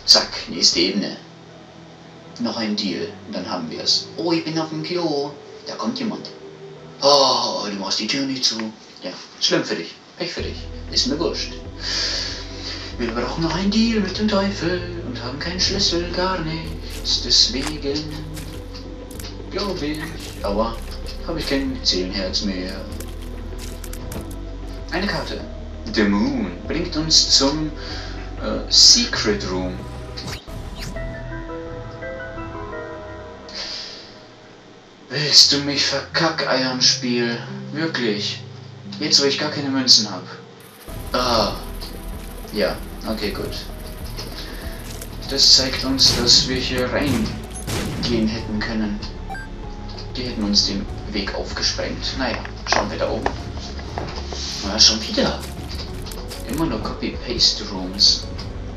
Zack, nächste Ebene. Noch ein Deal, und dann haben wir es. Oh, ich bin auf dem Klo. Da kommt jemand. Oh, du machst die Tür nicht zu. Ja, schlimm für dich. Pech für dich. Ist mir wurscht. Wir brauchen noch einen Deal mit dem Teufel und haben keinen Schlüssel, gar nichts. Deswegen glaube ich, aber habe ich kein Seelenherz mehr. Eine Karte. The Moon bringt uns zum Secret Room. Willst du mich verkackeiern, Spiel? Wirklich? Jetzt, wo ich gar keine Münzen habe. Ah. Ja, okay, gut. Das zeigt uns, dass wir hier reingehen hätten können. Die hätten uns den Weg aufgesprengt. Naja, schauen wir da oben. Na, schon wieder. Immer nur Copy-Paste-Rooms.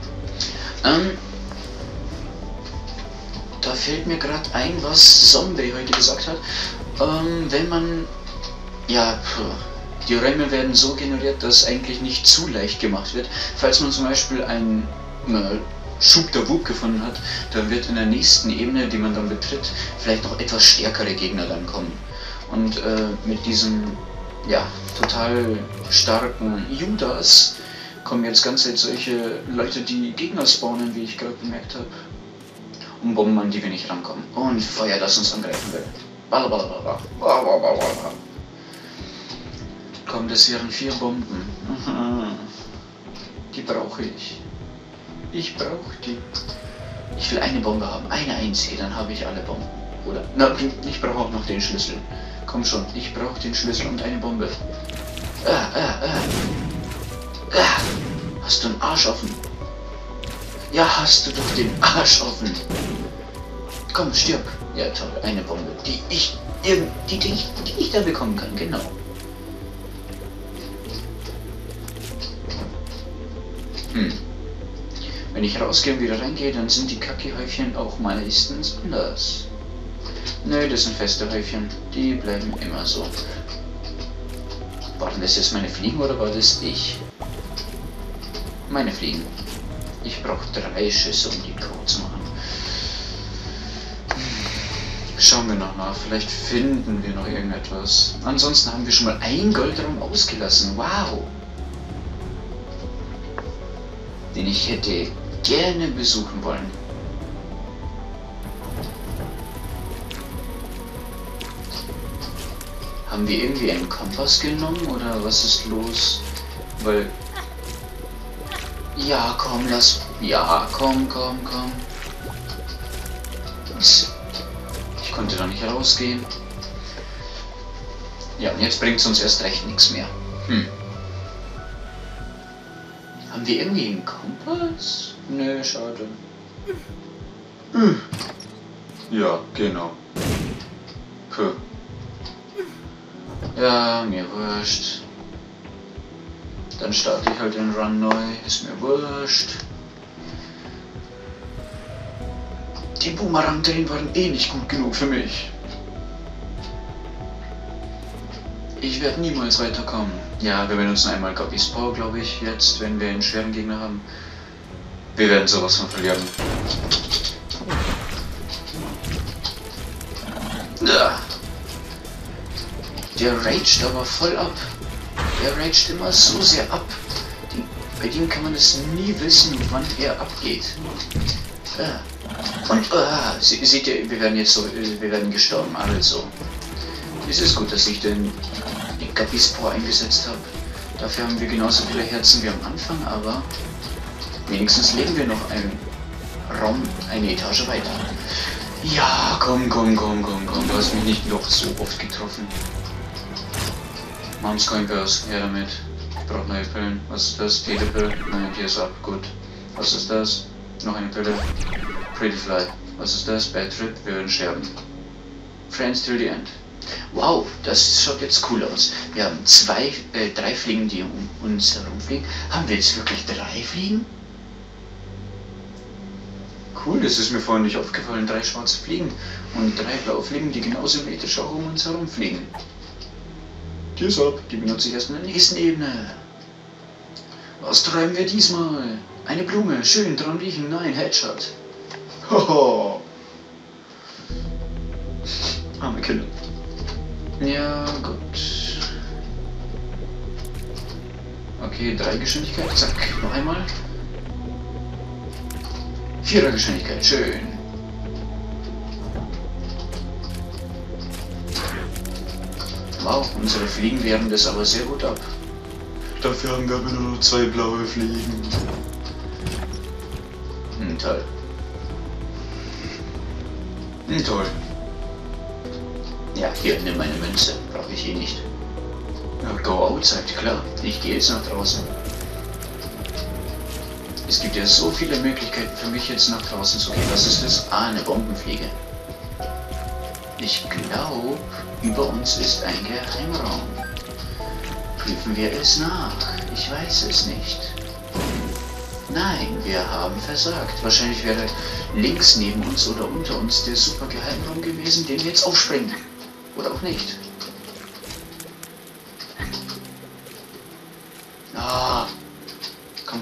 Da fällt mir gerade ein, was Zombie heute gesagt hat. Wenn man... Ja, die Räume werden so generiert, dass eigentlich nicht zu leicht gemacht wird. Falls man zum Beispiel einen Schub der Wub gefunden hat, dann wird in der nächsten Ebene, die man dann betritt, vielleicht noch etwas stärkere Gegner dann kommen. Und mit diesem, ja, total starken Judas kommen jetzt ganz solche Leute, die Gegner spawnen, wie ich gerade bemerkt habe. Und Bomben, an die wir nicht rankommen. Und Feuer, das uns angreifen will. Komm, das wären 4 Bomben. Die brauche ich. Ich brauche die. Ich will eine Bombe haben. Eine einzige, dann habe ich alle Bomben. Oder? Na, ich brauche auch noch den Schlüssel. Komm schon, ich brauche den Schlüssel und eine Bombe. Hast du einen Arsch offen? Ja, hast du doch den Arsch offen. Komm, stirb. Ja, toll, eine Bombe, die ich da bekommen kann, genau. Wenn ich rausgehe und wieder reingehe, dann sind die Kacke-Häufchen auch meistens anders. Nö, das sind feste Häufchen. Die bleiben immer so. Waren das jetzt meine Fliegen oder war das ich? Meine Fliegen. Ich brauche 3 Schüsse, um die tot zu machen. Schauen wir noch nach. Vielleicht finden wir noch irgendetwas. Ansonsten haben wir schon mal einen Goldraum ausgelassen. Wow! Den ich hätte gerne besuchen wollen. Haben wir irgendwie einen Kompass genommen oder was ist los? Weil... Ja, komm, lass... Ja, komm. Ich konnte da nicht rausgehen. Ja, und jetzt bringt es uns erst recht nichts mehr. Haben wir irgendwie einen Kompass? Nö, schade. Ja, genau. Puh. Ja, mir wurscht. Dann starte ich halt den Run neu, ist mir wurscht. Die Boomerang-Drehen waren eh nicht gut genug für mich. Ich werde niemals weiterkommen. Ja, wir benutzen einmal Guppy's Paw, glaube ich, jetzt, wenn wir einen schweren Gegner haben. Wir werden sowas von verlieren. Der raged aber voll ab. Der raged immer so sehr ab. Bei dem kann man es nie wissen, wann er abgeht. Und seht ihr, wir werden gestorben, also. Es ist gut, dass ich den Guppy's Paw eingesetzt habe. Dafür haben wir genauso viele Herzen wie am Anfang, aber wenigstens leben wir noch einen Raum, eine Etage weiter. Ja, komm, du hast mich nicht noch so oft getroffen. Mom's Coin Purse, her damit. Ich brauche neue Pillen. Was ist das? Telepille? Nein, die ist ab, gut. Was ist das? Noch eine Pille. Pretty Fly. Was ist das? Bad Trip, wir werden sterben. Friends till the end. Wow, das schaut jetzt cool aus. Wir haben 3 Fliegen, die um uns herumfliegen. Haben wir jetzt wirklich 3 Fliegen? Cool, das ist mir vorhin nicht aufgefallen. 3 schwarze Fliegen und 3 blaue Fliegen, die genauso symmetrisch auch um uns herumfliegen. Die ist ab. Die benutze ich erst in der nächsten Ebene. Was treiben wir diesmal? Eine Blume, schön, dran riechen, nein, Headshot. Hoho. Arme Kinder. Ja, gut. Okay, 3 Geschwindigkeit, zack, noch einmal. 4er Geschwindigkeit, schön. Wow, unsere Fliegen wehren das aber sehr gut ab. Dafür haben wir aber nur noch 2 blaue Fliegen. Toll. Toll. Ja, hier, nimm meine Münze. Brauche ich eh nicht. Ja, go outside, klar. Ich gehe jetzt nach draußen. Es gibt ja so viele Möglichkeiten für mich jetzt nach draußen zu gehen. Was ist das? Ah, eine Bombenfliege. Ich glaube, über uns ist ein Geheimraum. Prüfen wir es nach. Ich weiß es nicht. Nein, wir haben versagt. Wahrscheinlich wäre links neben uns oder unter uns der super Geheimraum gewesen, den wir jetzt aufspringen. Oder auch nicht. Ah. Komm.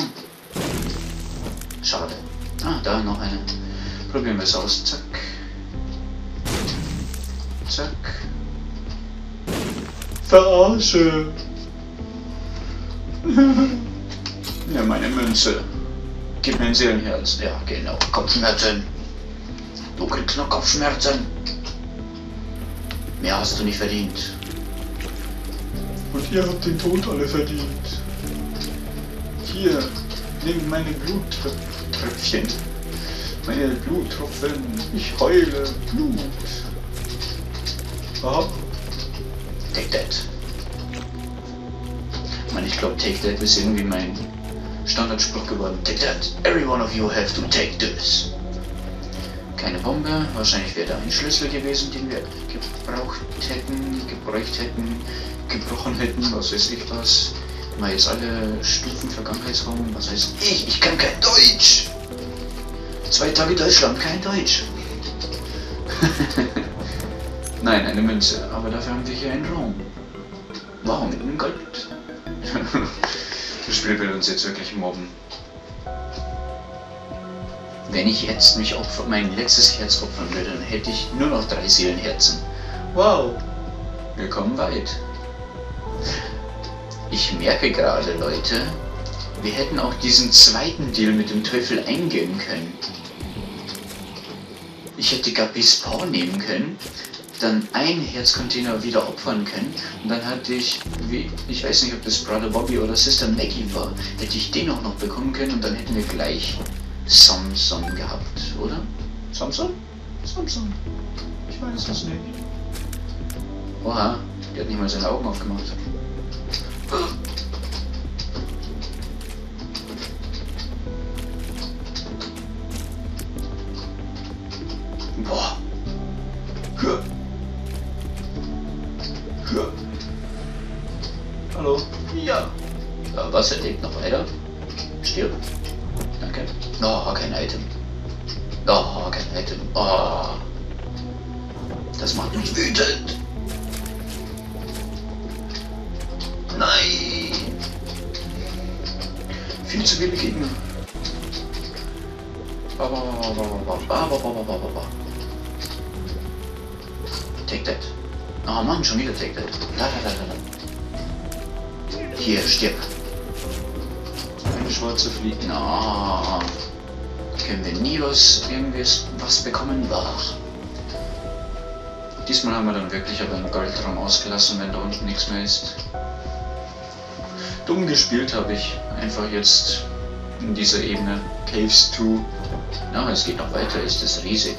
Schade. Ah, da noch eine. Probieren wir es aus. Zack. Zack. Verarsche. Ja, meine Münze. Gib mir ein Seelenherz. Ja, genau. Kopfschmerzen. Du kriegst noch Kopfschmerzen. Mehr hast du nicht verdient. Und ihr habt den Tod alle verdient. Hier, nimm meine Bluttröpfchen. Meine Bluttropfen. Ich heule Blut. Aha. Take that. Ich glaube, take that ist irgendwie mein Standardspruch geworden. Take that. Every one of you have to take this. Keine Bombe. Wahrscheinlich wäre da ein Schlüssel gewesen, den wir gebrochen hätten, was weiß ich was. Mal jetzt alle Stufen Vergangenheitsraum. Was heißt ich? Ich kann kein Deutsch. 2 Tage Deutschland, kein Deutsch. Nein, eine Münze. Aber dafür haben wir hier einen Raum. Wow, mit einem Gold. Das Spiel will uns jetzt wirklich mobben. Wenn ich jetzt mein letztes Herz opfern würde, dann hätte ich nur noch 3 Seelenherzen. Wow, wir kommen weit. Ich merke gerade, Leute, wir hätten auch diesen zweiten Deal mit dem Teufel eingehen können. Ich hätte Gabi-Spawn nehmen können, dann einen Herzcontainer wieder opfern können und dann hatte ich, ich weiß nicht, ob das Brother Bobby oder Sister Maggie war, hätte ich den auch noch bekommen können und dann hätten wir gleich Samson gehabt, oder? Samson? Samson? Ich weiß es nicht. Oha, der hat nicht mal seine Augen aufgemacht. Boah. Hallo? Ja. Was, er lebt noch weiter? Stirb. Danke. Oh, kein Item. Oh, kein Item. Oh. Das macht mich wütend. Nein. Viel zu viele Gegner. Take that. Oh Mann, schon wieder take that. Da. Hier, stirb. Eine schwarze Fliege. Oh. Können wir nie was bekommen? Wach. Diesmal haben wir dann wirklich aber einen Goldraum ausgelassen, wenn da unten nichts mehr ist. Dumm gespielt habe ich einfach jetzt in dieser Ebene. Caves 2. Ja, es geht noch weiter, ist es riesig.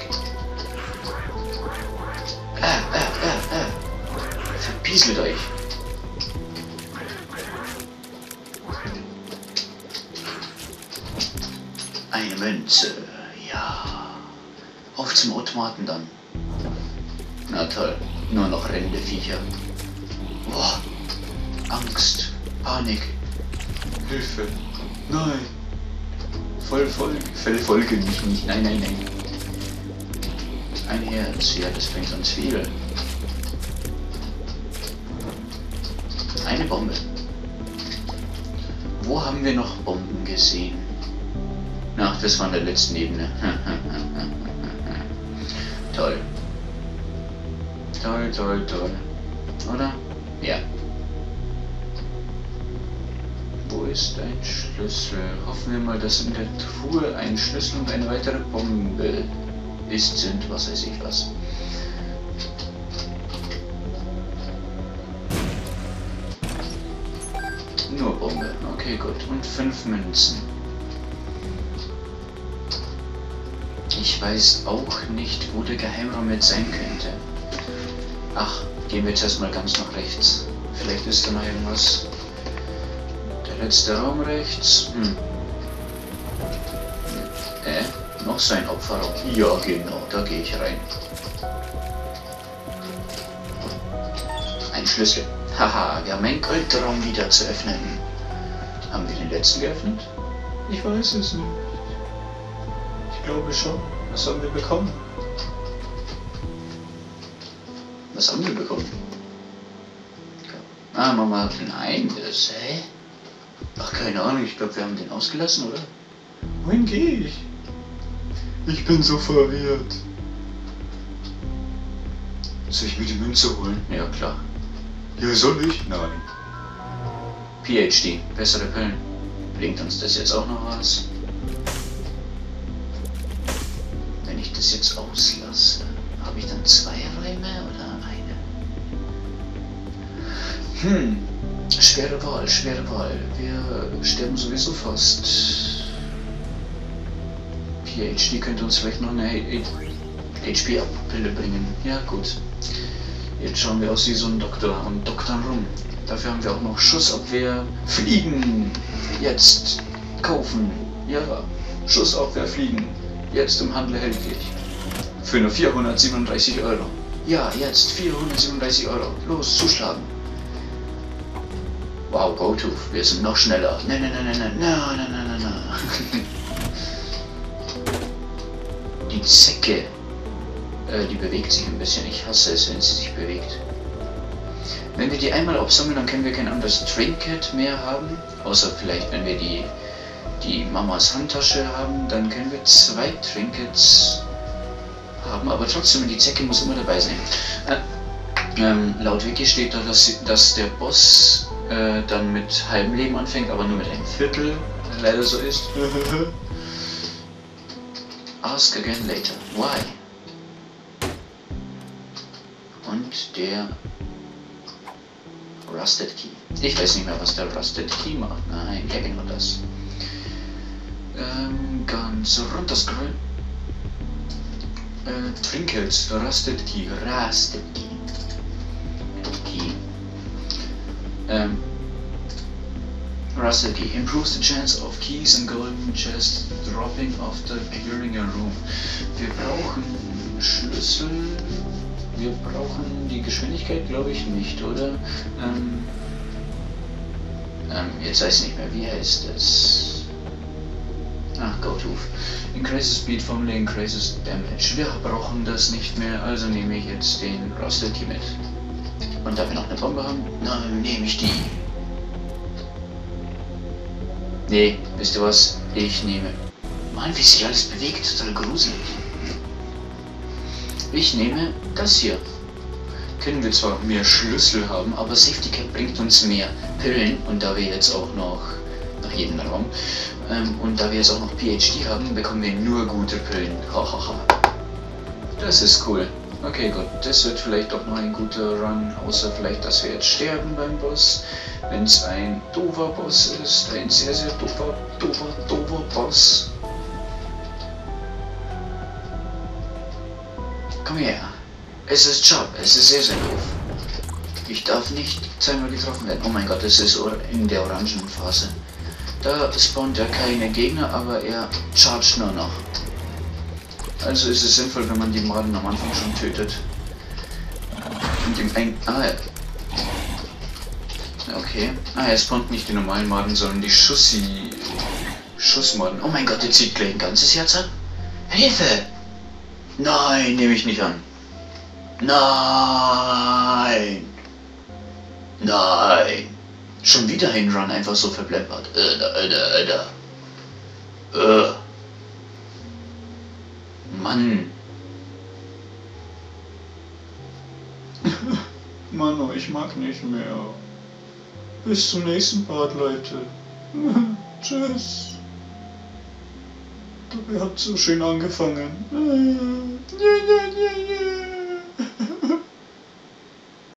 Verpieselt euch. Eine Münze, ja. Auf zum Automaten dann. Na toll, nur noch rennende Viecher. Boah, Angst, Panik, Hilfe, nein. Verfolge mich nicht, nein. Ein Herz, ja, das bringt uns viel. Eine Bombe. Wo haben wir noch Bomben gesehen? das war in der letzten Ebene. Toll. Toll, toll, toll. Oder? Ja. Wo ist ein Schlüssel? Hoffen wir mal, dass in der Truhe ein Schlüssel und eine weitere Bombe sind, was weiß ich was. Nur Bombe. Okay, gut. Und 5 Münzen. Ich weiß auch nicht, wo der Geheimraum jetzt sein könnte. Ach, gehen wir jetzt erstmal ganz nach rechts. Vielleicht ist da noch irgendwas. Der letzte Raum rechts. Noch so ein Opferraum. Ja, genau, da gehe ich rein. Ein Schlüssel. Haha, wir haben einen Goldraum wieder zu öffnen. Haben wir den letzten geöffnet? Ich weiß es nicht. Ich glaube schon. Was haben wir bekommen? Was haben wir bekommen? Ah, Mama, nein, das, hä? Ach, keine Ahnung, ich glaube, wir haben den ausgelassen, oder? Wohin gehe ich? Ich bin so verwirrt. Soll ich mir die Münze holen? Ja, klar. Ja, soll ich? Nein. PhD, bessere Pillen. Bringt uns das jetzt auch noch was? Wenn ich das jetzt auslasse, habe ich dann 2 Räume oder eine? Schwere Wahl, schwere Wahl. Wir sterben sowieso fast. PhD könnte uns vielleicht noch eine HP-Up-Pille bringen. Ja, gut. Jetzt schauen wir aus wie so ein Doktor und doktern rum. Dafür haben wir auch noch Schussabwehr. Fliegen! Jetzt! Kaufen! Ja, Schussabwehr fliegen. Jetzt im Handel erhältlich. Für nur 437 €. Ja, jetzt 437 €. Los, zuschlagen. Wow, GoTo, wir sind noch schneller. Nein. Die Zecke. Die bewegt sich ein bisschen. Ich hasse es, wenn sie sich bewegt. Wenn wir die einmal aufsammeln, dann können wir kein anderes Trinket mehr haben. Außer vielleicht, wenn wir die Mamas Handtasche haben, dann können wir 2 Trinkets haben. Aber trotzdem, die Zecke muss immer dabei sein. Laut Wiki steht da, dass der Boss dann mit halbem Leben anfängt, aber nur mit einem Viertel. Leider so ist. Ask again later. Why? Und der Rusted Key. Ich weiß nicht mehr, was der Rusted Key macht. Nein, ja genau das. Ganz runterscrollen. Trinkets, Rusted Key, Rusted Key. Rusted Key improves the chance of keys and golden chests dropping after clearing a room. Wir brauchen Schlüssel. Wir brauchen die Geschwindigkeit, glaube ich, nicht, oder? Jetzt weiß ich nicht mehr, wie heißt das? Ach, GoTo. Increases Speed, formerly increases Damage. Wir brauchen das nicht mehr, also nehme ich jetzt den Rusted Key mit. Und da wir noch eine Bombe haben, dann nehme ich die. Nee, wisst ihr was? Ich nehme... Mann, wie sich alles bewegt, total gruselig. Ich nehme das hier. Können wir zwar mehr Schlüssel haben, aber Safety Cap bringt uns mehr Pillen. Und da wir jetzt auch noch, nach jedem Raum, und da wir jetzt auch noch PhD haben, bekommen wir nur gute Pillen. Hahaha. Das ist cool. Okay, gut. Das wird vielleicht doch noch ein guter Run, außer vielleicht, dass wir jetzt sterben beim Boss. Wenn es ein doofer Boss ist, ein sehr, sehr doofer Boss. Komm her. Es ist Job, es ist sehr, sehr doof. Ich darf nicht zweimal getroffen werden. Oh mein Gott, es ist in der orangen Phase. Da spawnt er keine Gegner, aber er chargt nur noch. Also ist es sinnvoll, wenn man die Maden am Anfang schon tötet. Und dem okay. Er spawnt nicht die normalen Maden, sondern die Schussmaden. Oh mein Gott, der zieht gleich ein ganzes Herz an. Hilfe! Nein, nehme ich nicht an. Nein! Nein! Schon wieder ein Run einfach so verplempert. Mann. Mann, ich mag nicht mehr. Bis zum nächsten Part, Leute. Tschüss. Dabei hat so schön angefangen. Ja, ja, ja,